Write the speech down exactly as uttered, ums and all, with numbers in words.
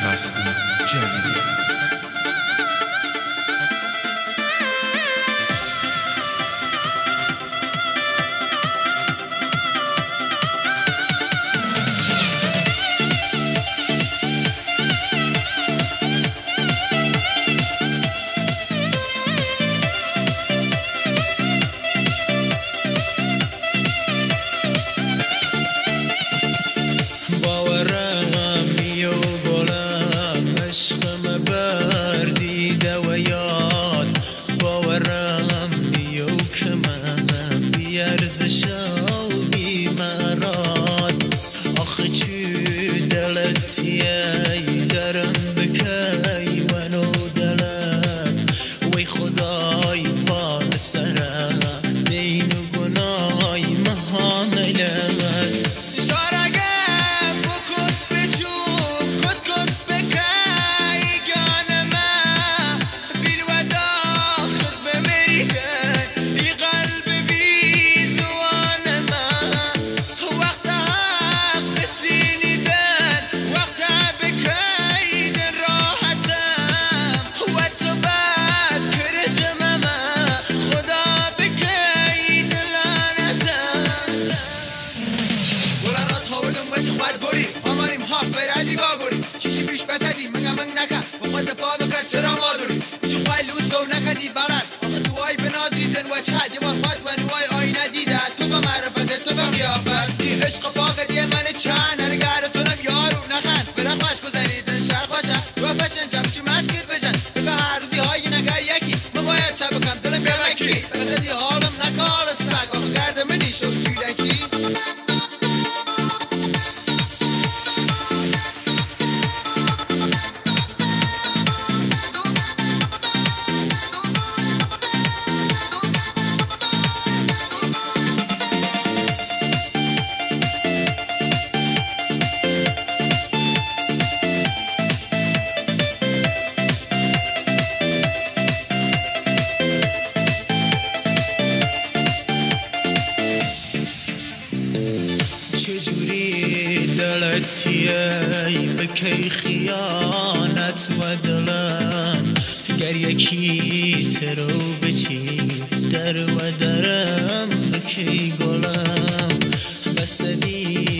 مسئول جلیلی. درم بکی ونو دلم وی خدای بال سرم دین و گنای محاملم شارگم بکن بچون کد کد بکی گانم بیل و داخل بمریدن بی قلب بی زوانم وقت حق بسینیدن وقت چیشی بیش بسدی مگه من نکن و خود پا بکن چرا مادوری چو خواه لوز و نکدی برد آخه توهای بنازیدن و چه یه بار خود و نوای آی ندیده تو با معرفت تو با قیافت دی عشق فاقدی من چند هرگره تونم یارو نخن برا خوش گذاریدن شر خوشه و پشن چمچی مشکل بشن بگه هر روزی های نگر یکی من باید چه بکن دلم بیمکی بزدی حالم نکار سگ آخه گرد منی شو چیلکی چجوری دلتیه بکی خیانت و دلم گر یکی ترو بچی در و درم بکی گلم بسدی